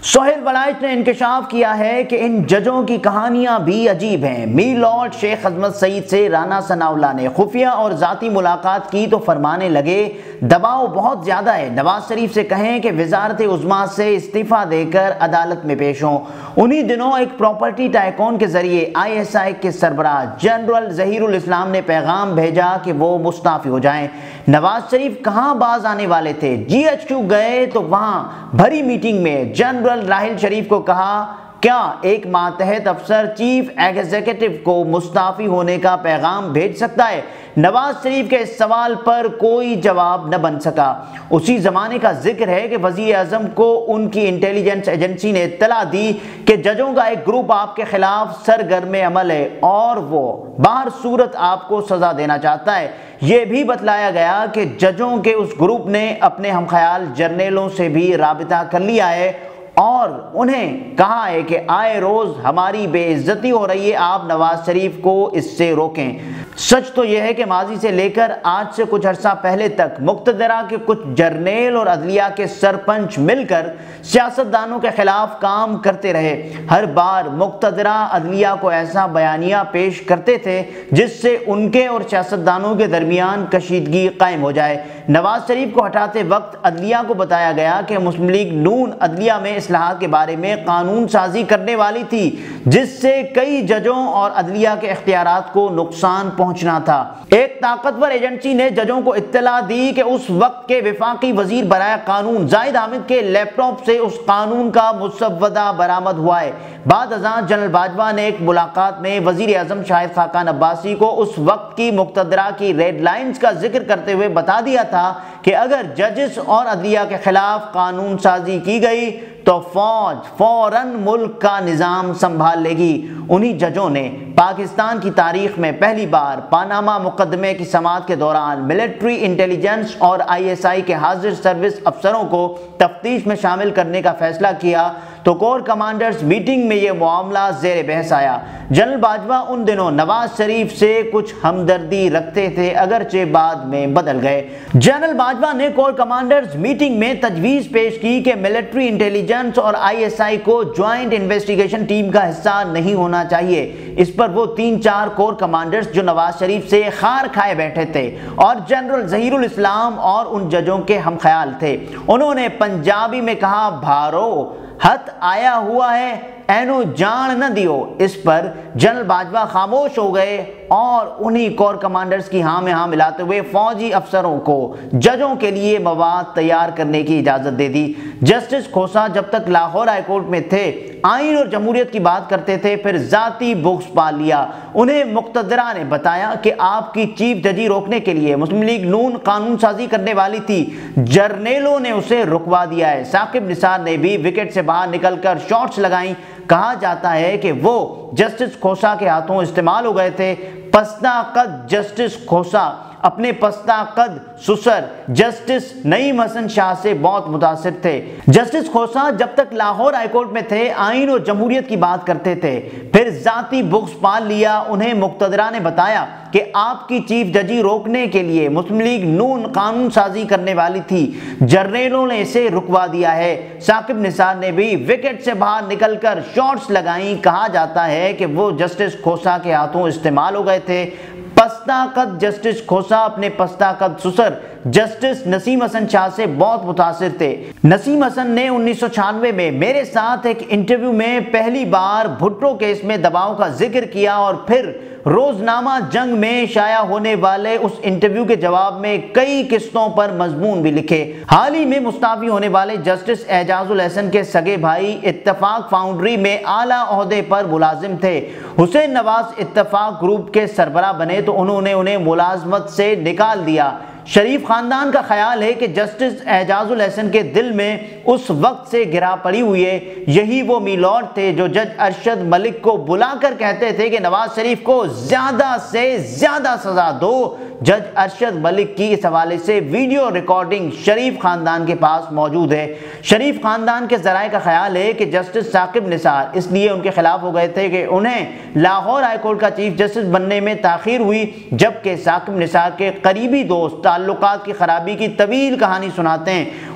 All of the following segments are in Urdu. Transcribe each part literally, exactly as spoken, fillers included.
سہیل ولائچ نے انکشاف کیا ہے کہ ان ججوں کی کہانیاں بھی عجیب ہیں۔ میلارڈ شیخ عظمت سعید سے رانا ثناءاللہ نے خفیہ اور ذاتی ملاقات کی تو فرمانے لگے دباؤ بہت زیادہ ہے، نواز شریف سے کہیں کہ وزارت عظمیٰ سے استعفیٰ دے کر عدالت میں پیش ہوں۔ انہی دنوں ایک پراپرٹی ٹائکون کے ذریعے آئی ایس آئی کے سربراہ جنرل ظہیر الاسلام نے پیغام بھیجا کہ وہ مستعفی ہو جائیں۔ نواز شریف کہاں باز آنے والے تھے؟ جی ایچ کیو گئے تو وہاں بھری میٹنگ میں جنرل راحیل شریف کو کہا کیا ایک ماتحت افسر چیف ایگزیکٹو کو مستعفی ہونے کا پیغام بھیج سکتا ہے؟ نواز شریف کے اس سوال پر کوئی جواب نہ بن سکا۔ اسی زمانے کا ذکر ہے کہ وزیر اعظم کو ان کی انٹیلیجنس ایجنسی نے اطلاع دی کہ ججوں کا ایک گروپ آپ کے خلاف سرگرم عمل ہے اور وہ باہر صورت آپ کو سزا دینا چاہتا ہے۔ یہ بھی بتلایا گیا کہ ججوں کے اس گروپ نے اپنے ہم خیال جرنیلوں سے بھی رابطہ کر لیا ہے اور انہیں کہا ہے کہ آئے روز ہماری بے عزتی ہو رہی ہے، آپ نواز شریف کو اس سے روکیں۔ سچ تو یہ ہے کہ ماضی سے لے کر آج سے کچھ عرصہ پہلے تک مقتدرہ کے کچھ جرنیل اور عدلیہ کے سرپنچ مل کر سیاستدانوں کے خلاف کام کرتے رہے۔ ہر بار مقتدرہ عدلیہ کو ایسا بیانیہ پیش کرتے تھے جس سے ان کے اور سیاستدانوں کے درمیان کشیدگی قائم ہو جائے۔ نواز شریف کو ہٹاتے وقت عدلیہ کو بتایا گیا کہ مسلم لیگ نون عدلیہ میں اصلاحات کے بارے میں قانون سازی کرنے والی تھی جس سے کئی ججوں اور عدلیہ کے اختیارات کو نقصان پہنچنا تھا۔ ایک طاقتور ایجنسی نے ججوں کو اطلاع دی کہ اس وقت کے وفاقی وزیر برائے قانون زاہد حامد کے لیپ ٹاپ سے اس قانون کا مسودہ برآمد ہوا ہے۔ بعد ازاں جنرل باجوہ نے ایک ملاقات میں وزیر اعظم شاہد خاقان عباسی کو اس وقت کی مقتدرہ کی ریڈ لائنز کا ذکر کرتے ہوئے بتا دیا تھا کہ اگر ججز اور عدلیہ کے خلاف قانون سازی کی گئی تو فوج فوراً ملک کا نظام سنبھال لے گی۔ انہی ججوں نے پاکستان کی تاریخ میں پہلی بار پاناما مقدمے کی سماعت کے دوران ملٹری انٹیلیجنس اور آئی ایس آئی کے حاضر سروس افسروں کو تفتیش میں شامل کرنے کا فیصلہ کیا تو کور کمانڈرز میٹنگ میں یہ معاملہ زیر بحث آیا۔ جنرل باجوہ ان دنوں نواز شریف سے کچھ ہمدردی رکھتے تھے اگرچہ بعد میں بدل گئے۔ جنرل باجوہ نے کور کمانڈرز میٹنگ میں تجویز پیش کی کہ ملٹری انٹیلیجنس اور آئی ایس آئی کو جوائنٹ انویسٹیگیشن ٹیم کا حصہ نہیں ہونا چاہیے۔ اس پر وہ تین چار کور کمانڈرز جو نواز شریف سے خار کھائے بیٹھے تھے اور جنرل ظہیر الاسلام اور ان ججوں کے ہم خیال تھے، انہوں نے پنجابی میں کہا بھارو ہتھ آیا ہوا ہے اینو جان نہ دیو۔ اس پر جنرل باجوہ خاموش ہو گئے اور انہی کور کمانڈرز کی ہاں میں ہاں ملاتے ہوئے فوجی افسروں کو ججوں کے لیے مواد تیار کرنے کی اجازت دے دی۔ جسٹس کھوسا جب تک لاہور ہائی کورٹ میں تھے آئین اور جمہوریت کی بات کرتے تھے، پھر ذاتی بغض پال لیا۔ انہیں مقتدرہ نے بتایا کہ آپ کی چیف ججی روکنے کے لیے مسلم لیگ نون قانون سازی کرنے والی تھی، جرنیلوں نے اسے رکوا دیا ہے۔ ثاقب نثار نے بھی وکٹ سے باہر نکل کر شارٹس لگائیں۔ کہا جاتا ہے کہ وہ جسٹس کھوسا کے ہاتھوں استعمال ہو گئے تھے۔ پستہ قد جسٹس کھوسا اپنے پستہ قد سسر جسٹس نعیم حسن شاہ سے بہت متاثر تھے۔ جسٹس کھوسا جب تک لاہور ہائی کورٹ میں تھے آئین اور جمہوریت کی بات کرتے تھے، پھر ذاتی بغض پال لیا۔ انہیں مقتدرہ نے بتایا کہ آپ کی چیف ججی روکنے کے لیے مسلم لیگ نون قانون سازی کرنے والی تھی، جرنیلوں نے اسے رکوا دیا ہے۔ ثاقب نثار نے بھی وکٹ سے باہر نکل کر شارٹس لگائیں۔ کہا جاتا ہے کہ وہ جسٹس کھوسا کے ہاتھوں استعمال ہو گئے تھے۔ پستہ قد جسٹس کھوسا اپنے پستہ قد سسر جسٹس نسیم حسن شاہ سے بہت متاثر تھے۔ نسیم حسن نے انیس سو چھیانوے میں میرے ساتھ ایک انٹرویو میں پہلی بار بھٹو کیس میں دباؤ کا ذکر کیا اور پھر روزنامہ جنگ میں شائع ہونے والے اس انٹرویو کے جواب میں کئی قسطوں پر مضمون بھی لکھے۔ حال ہی میں مستعفی ہونے والے جسٹس اعجاز الحسن کے سگے بھائی اتفاق فاؤنڈری میں اعلیٰ عہدے پر ملازم تھے۔ حسین نواز اتفاق گروپ کے سربراہ بنے تو انہوں نے انہیں ملازمت سے نکال دیا۔ شریف خاندان کا خیال ہے کہ جسٹس اعجاز الحسن کے دل میں اس وقت سے گرا پڑی ہوئی ہے۔ یہی وہ میلارڈ تھے جو جج ارشد ملک کو بلا کر کہتے تھے کہ نواز شریف کو زیادہ سے زیادہ سزا دو۔ جج ارشد ملک کی اس حوالے سے ویڈیو ریکارڈنگ شریف خاندان کے پاس موجود ہے۔ شریف خاندان کے ذرائع کا خیال ہے کہ جسٹس ثاقب نثار اس لیے ان کے خلاف ہو گئے تھے کہ انہیں لاہور ہائی کورٹ کا چیف جسٹس بننے میں تاخیر ہوئی، جبکہ ثاقب نثار کے قریبی دوست تعلقات کی خرابی کی طویل کہانی سناتے ہیں۔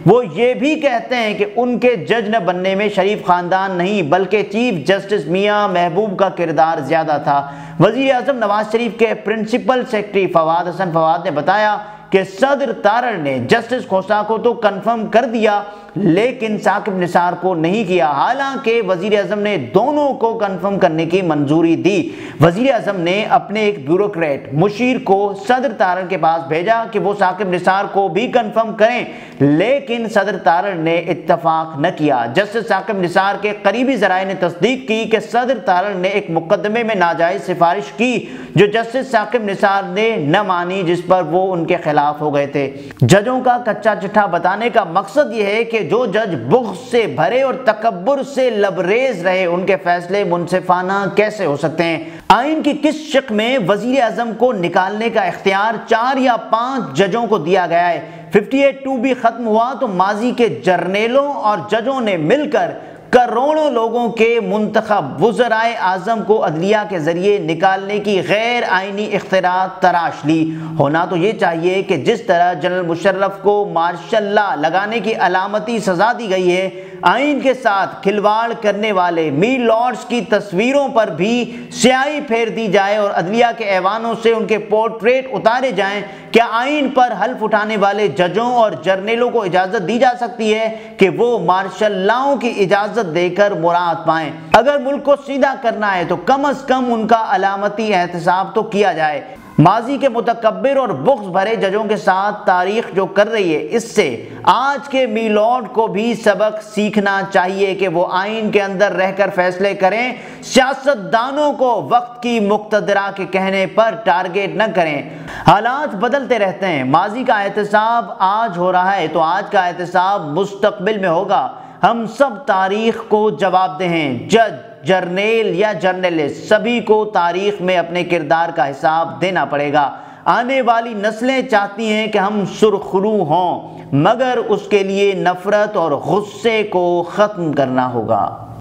وہ یہ بھی کہتے ہیں کہ ان کے جج نہ بننے میں شریف خاندان نہیں بلکہ چیف جسٹس میاں محبوب کا کردار زیادہ تھا۔ وزیر اعظم نواز شریف کے پرنسپل سیکرٹری فواد حسن فواد نے بتایا کہ صدر تارڑ نے جسٹس کھوسہ کو تو کنفرم کر دیا لیکن ثاقب نثار کو نہیں کیا، حالانکہ وزیر اعظم نے دونوں کو کنفرم کرنے کی منظوری دی۔ وزیر اعظم نے اپنے ایک بیوروکریٹ مشیر کو صدر تارڑ کے پاس بھیجا کہ وہ ثاقب نثار کو بھی کنفرم کریں، لیکن صدر تارڑ نے اتفاق نہ کیا۔ جسٹس ثاقب نثار کے قریبی ذرائع نے تصدیق کی کہ صدر تارڑ نے ایک مقدمے میں ناجائز سفارش کی جو جسٹس ثاقب نثار نے نہ مانی، جس پر وہ ان کے خلاف ہو گئے تھے۔ ججوں کا کچا چٹھا بتانے کا مقصد یہ ہے کہ جو جج بغض سے بھرے اور تکبر سے لبریز رہے ان کے فیصلے منصفانہ کیسے ہو سکتے ہیں؟ آئین کی کس شق میں وزیر اعظم کو نکالنے کا اختیار چار یا پانچ ججوں کو دیا گیا ہے؟ ففٹی ایٹ ٹو بھی ختم ہوا تو ماضی کے جرنیلوں اور ججوں نے مل کر کروڑوں لوگوں کے منتخب وزرائے اعظم کو عدلیہ کے ذریعے نکالنے کی غیر آئینی اختراع تراش لی۔ ہونا تو یہ چاہیے کہ جس طرح جنرل مشرف کو مارشل لا لگانے کی علامتی سزا دی گئی ہے، آئین کے ساتھ کھلواڑ کرنے والے می لارڈز کی تصویروں پر بھی سیاہی پھیر دی جائے اور عدلیہ کے ایوانوں سے ان کے پورٹریٹ اتارے جائیں۔ کیا آئین پر حلف اٹھانے والے ججوں اور جرنیلوں کو اجازت دی جا سکتی ہے کہ وہ مارشل لاؤں کی اجازت دے کر مراد پائیں؟ اگر ملک کو سیدھا کرنا ہے تو کم از کم ان کا علامتی احتساب تو کیا جائے۔ ماضی کے متکبر اور بغض بھرے ججوں کے ساتھ تاریخ جو کر رہی ہے، اس سے آج کے میلارڈ کو بھی سبق سیکھنا چاہیے کہ وہ آئین کے اندر رہ کر فیصلے کریں، سیاست دانوں کو وقت کی مقتدرہ کے کہنے پر ٹارگیٹ نہ کریں۔ حالات بدلتے رہتے ہیں، ماضی کا احتساب آج ہو رہا ہے تو آج کا احتساب مستقبل میں ہوگا۔ ہم سب تاریخ کو جواب دہ ہیں، جج، جرنیل یا جرنلسٹ، سبھی کو تاریخ میں اپنے کردار کا حساب دینا پڑے گا۔ آنے والی نسلیں چاہتی ہیں کہ ہم سرخرو ہوں، مگر اس کے لیے نفرت اور غصے کو ختم کرنا ہوگا۔